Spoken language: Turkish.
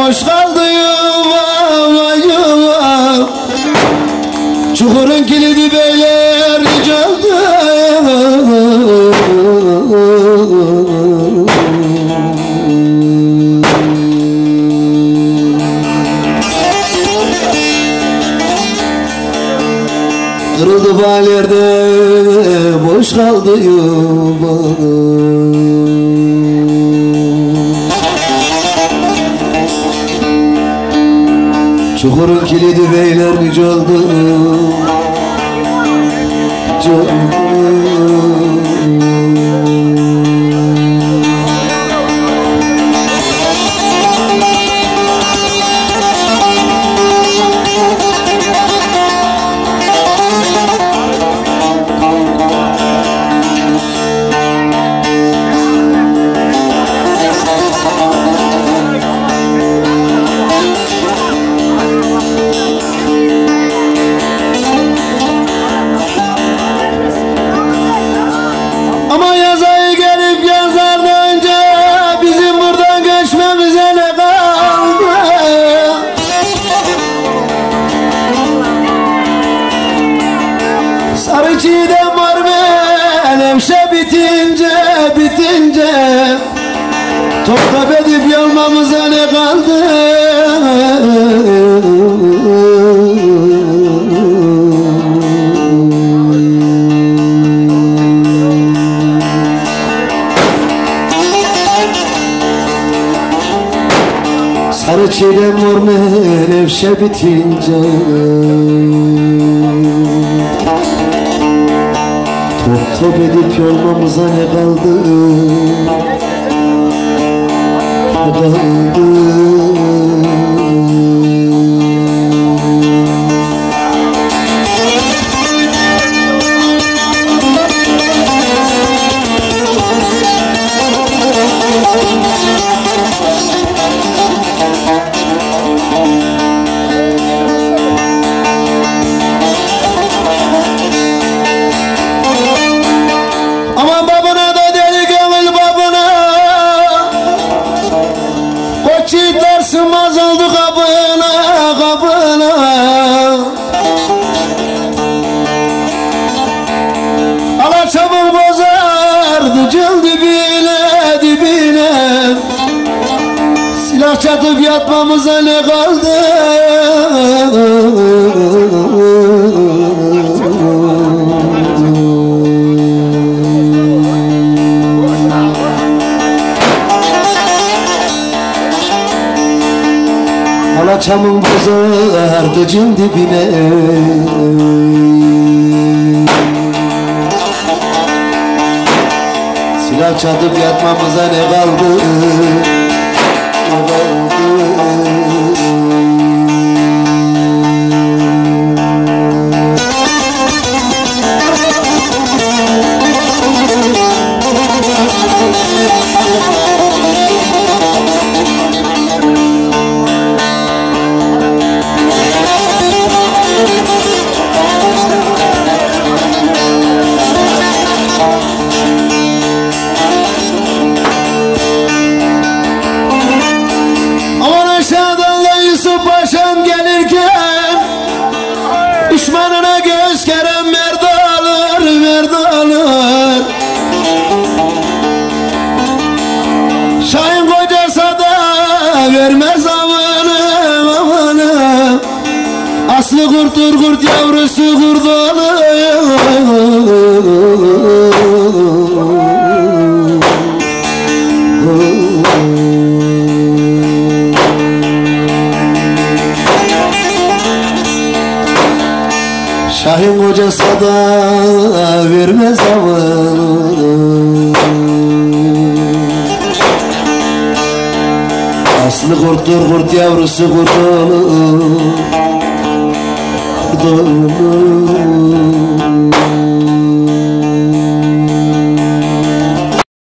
boş kaldı yuva yuva. Çukurun kilidi beyler çaldı. Kırıldı balerde boş kaldı yuva. Çukurun kilidi beyler çaldı. Ama yaz ayı gelip yazdan önce bizim buradan göçmemize ne kaldı? Sarı çiğdem var menevşe bitince toprak edip yolmamıza ne kaldı? Sarı çiğdem var menevşe bitince top edip yolmamıza ne kaldı? Ne kaldı? Aman babana da deli gönül babana, koç yiğitler sığmaz oldu kapına. Alaçamın bozardı cıl dibine. Silah çatıp yatmamıza ne kaldı? Alaçamın bozardı cıl dibine. Silah çatıp yatmamıza ne kaldı? Paşam gelirken düşmanına göz kerem merd alır. Şahin kocasa da vermez avını. Aslı kurtur kurt yavrusu kurt olur. Şahin kocası da vermez avını. Aslı kurttur kurt yavrusu kurt olur.